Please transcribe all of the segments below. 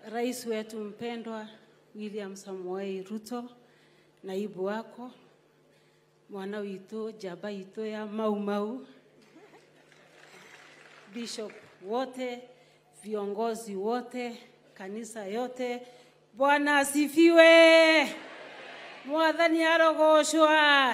Rais wetu mpendwa William Samoei Ruto, naibu wako, mwana wito, jaba ito ya mau, bishop wote, viongozi wote, kanisa yote, Bwana asifiwe. Mwathani arogoshwa.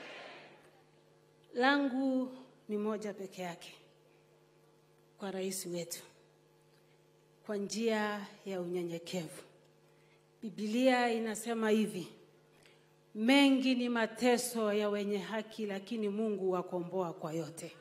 Langu ni moja peke yake kwa rais wetu, kwa njia ya unyenyekevu. Biblia inasema hivi: mengi ni mateso ya wenye haki, lakini Mungu wakomboa kwa yote.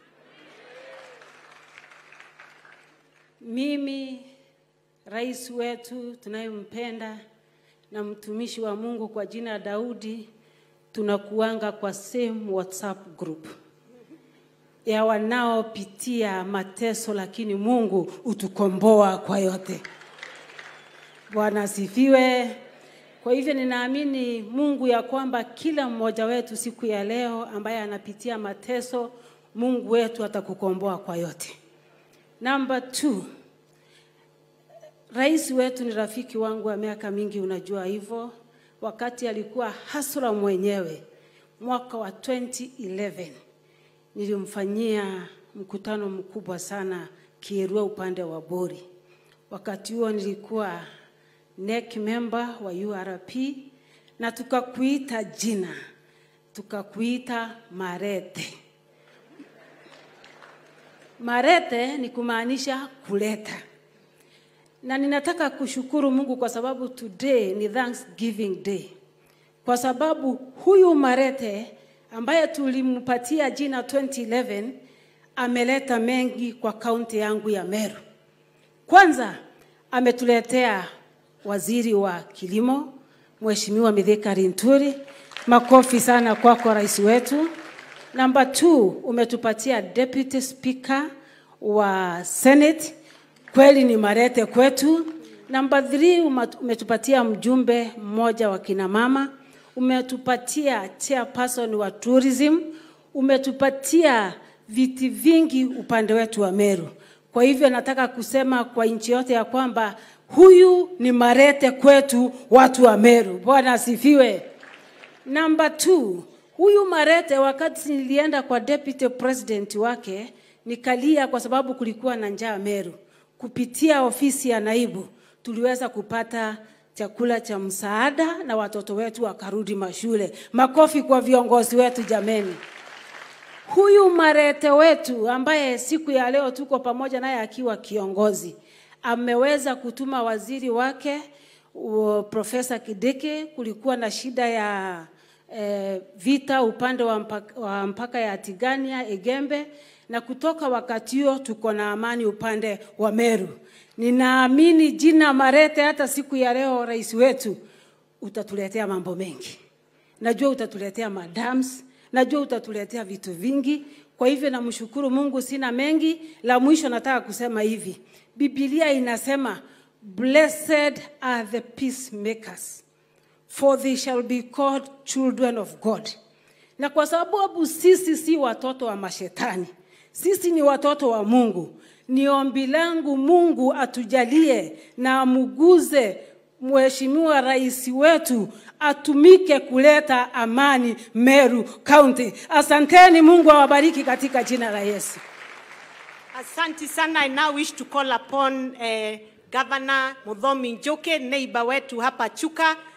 Mimi rais wetu tunayempenda na mtumishi wa Mungu kwa jina Daudi, tunakuanga kwa same WhatsApp group ya wanaopitia mateso, lakini Mungu utukomboa kwa yote. Bwana asifiwe. Kwa hivyo ninaamini Mungu ya kwamba kila mmoja wetu siku ya leo ambaye anapitia mateso, Mungu wetu atakukomboa kwa yote. Number 2, rais wetu ni rafiki wangu wa miaka mingi, unajua hivyo. Wakati alikuwa hasura mwenyewe mwaka wa 2011, nilimfanyia mkutano mkubwa sana Kierua upande wa Bori. Wakati huo nilikuwa NEC member wa URP, na tukakuita jina, tukakuita Marete. Marete ni kumaanisha kuleta. Na ninataka kushukuru Mungu kwa sababu today ni Thanksgiving Day. Kwa sababu huyu Marete ambaye tulimpatia jina 2011 ameleta mengi kwa kaunti yangu ya Meru. Kwanza ametuletea waziri wa kilimo, Mheshimiwa Mithika Linturi. Makofi sana kwako rais wetu. Number 2, umetupatia deputy speaker wa Senate. Kweli ni Marete kwetu. Number 3, umetupatia mjumbe mmoja wa kina mama. Umetupatia chairperson wa tourism. Umetupatia viti vingi upande wetu wa Meru. Kwa hivyo nataka kusema kwa nchi yote ya kwamba huyu ni Marete kwetu watu wa Meru. Bwana asifiwe. Number 2, huyu Marete wakati nilienda kwa deputy president wake nikalia kwa sababu kulikuwa na njaa Meru. Kupitia ofisi ya naibu tuliweza kupata chakula cha msaada na watoto wetu wakarudi mashule. Makofi kwa viongozi wetu jameni. Huyu Marete wetu ambaye siku ya leo tuko pamoja naye akiwa kiongozi, ameweza kutuma waziri wake Profesa Kideke. Kulikuwa na shida ya vita upande wa mpaka ya Tigania, Egembe, na kutoka wakati huo tuko na amani upande wa Meru. Ninaamini jina Marete hata siku ya leo rais wetu utatuletea mambo mengi. Najua utatuletea madams, najua utatuletea vitu vingi. Kwa hivyo namshukuru Mungu, sina mengi. La mwisho nataka kusema hivi. Biblia inasema blessed are the peacemakers, for they shall be called children of God. Na kwa sababu sisi si watoto wa mashetani, sisi ni watoto wa Mungu, ni ombi langu Mungu atujalie na amuguze Mheshimiwa rais wetu atumike kuleta amani Meru County. Asanteni, Mungu awabariki katika jina la Yesu. Asante sana. I now wish to call upon Governor Muthomi Njoke, neighbor wetu hapa Chuka,